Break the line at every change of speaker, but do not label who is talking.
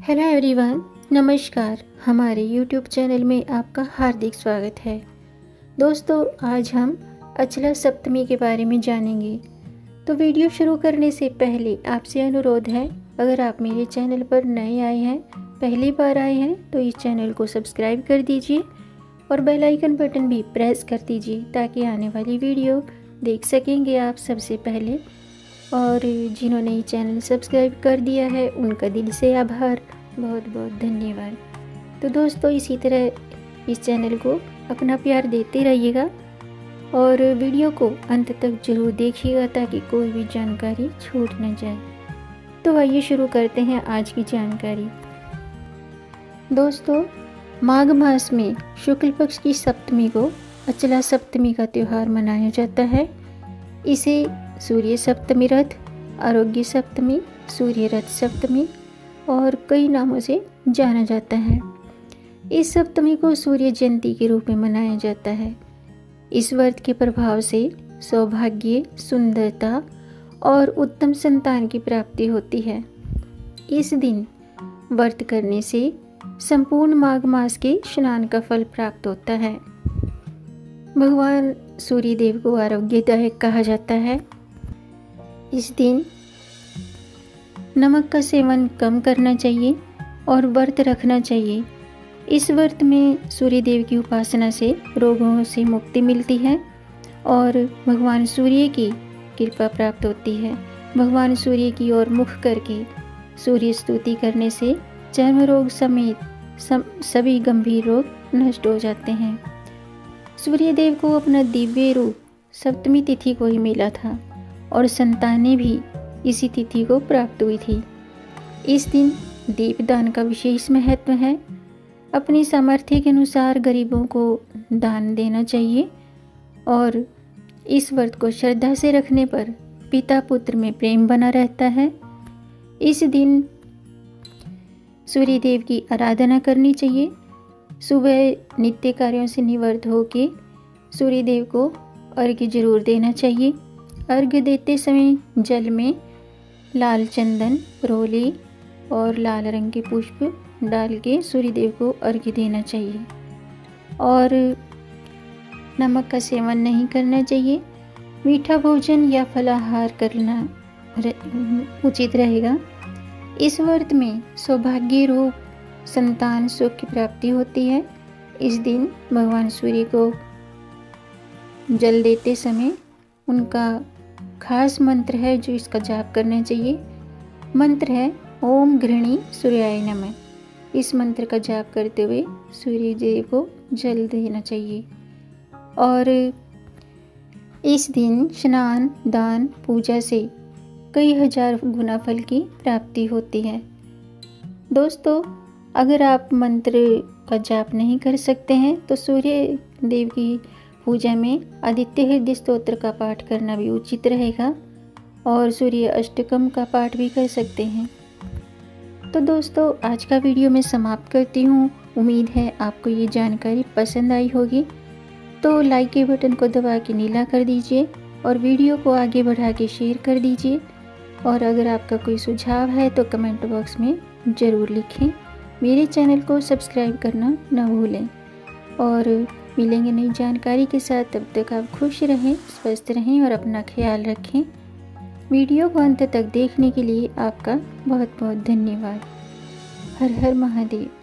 Hello everyone, नमस्कार। हमारे YouTube channel में आपका हार्दिक स्वागत है। दोस्तों, आज हम अचला सप्तमी के बारे में जानेंगे। तो वीडियो शुरू करने से पहले आपसे अनुरोध है, अगर आप मेरे चैनल पर नए आए हैं, पहली बार आए हैं, तो इस चैनल को सब्सक्राइब कर दीजिए और बेल आइकन बटन भी प्रेस कर दीजिए ताकि आने वाली वीडियो देख सकेंगे आप सबसे पहले। और जिन्होंने ये चैनल सब्सक्राइब कर दिया है उनका दिल से आभार, बहुत बहुत धन्यवाद। तो दोस्तों, इसी तरह इस चैनल को अपना प्यार देते रहिएगा और वीडियो को अंत तक जरूर देखिएगा ताकि कोई भी जानकारी छूट न जाए। तो आइए शुरू करते हैं आज की जानकारी। दोस्तों, माघ मास में शुक्ल पक्ष की सप्तमी को अचला सप्तमी का त्यौहार मनाया जाता है। इसे सूर्य सप्तमी रथ, आरोग्य सप्तमी, सूर्य रथ सप्तमी और कई नामों से जाना जाता है। इस सप्तमी को सूर्य जयंती के रूप में मनाया जाता है। इस व्रत के प्रभाव से सौभाग्य, सुंदरता और उत्तम संतान की प्राप्ति होती है। इस दिन व्रत करने से संपूर्ण माघ मास के स्नान का फल प्राप्त होता है। भगवान सूर्य देव को आरोग्यदायक कहा जाता है। इस दिन नमक का सेवन कम करना चाहिए और व्रत रखना चाहिए। इस व्रत में सूर्य देव की उपासना से रोगों से मुक्ति मिलती है और भगवान सूर्य की कृपा प्राप्त होती है। भगवान सूर्य की ओर मुख करके सूर्य स्तुति करने से चर्म रोग समेत सभी गंभीर रोग नष्ट हो जाते हैं। सूर्य देव को अपना दिव्य रूप सप्तमी तिथि को ही मिला था और संतानें भी इसी तिथि को प्राप्त हुई थी। इस दिन दीपदान का विशेष महत्व है। अपनी सामर्थ्य के अनुसार गरीबों को दान देना चाहिए और इस व्रत को श्रद्धा से रखने पर पिता पुत्र में प्रेम बना रहता है। इस दिन सूर्य देव की आराधना करनी चाहिए। सुबह नित्य कार्यों से निवृत्त होकर सूर्य देव को अर्घ्य जरूर देना चाहिए। अर्घ्य देते समय जल में लाल चंदन, रोली और लाल रंग के पुष्प डाल के सूर्य देव को अर्घ्य देना चाहिए और नमक का सेवन नहीं करना चाहिए। मीठा भोजन या फलाहार करना उचित रहेगा। इस व्रत में सौभाग्य रूप संतान सुख की प्राप्ति होती है। इस दिन भगवान सूर्य को जल देते समय उनका खास मंत्र है जो इसका जाप करना चाहिए। मंत्र है ओम घृणी सूर्याय नमः। इस मंत्र का जाप करते हुए सूर्य देव को जल देना चाहिए और इस दिन स्नान, दान, पूजा से कई हजार गुना फल की प्राप्ति होती है। दोस्तों, अगर आप मंत्र का जाप नहीं कर सकते हैं तो सूर्य देव की पूजा में आदित्य हृदय स्तोत्र का पाठ करना भी उचित रहेगा और सूर्य अष्टकम का पाठ भी कर सकते हैं। तो दोस्तों, आज का वीडियो मैं समाप्त करती हूँ। उम्मीद है आपको ये जानकारी पसंद आई होगी। तो लाइक के बटन को दबा के नीला कर दीजिए और वीडियो को आगे बढ़ा के शेयर कर दीजिए और अगर आपका कोई सुझाव है तो कमेंट बॉक्स में ज़रूर लिखें। मेरे चैनल को सब्सक्राइब करना न भूलें और मिलेंगे नई जानकारी के साथ। तब तक आप खुश रहें, स्वस्थ रहें और अपना ख्याल रखें। वीडियो को अंत तक देखने के लिए आपका बहुत बहुत धन्यवाद। हर हर महादेव।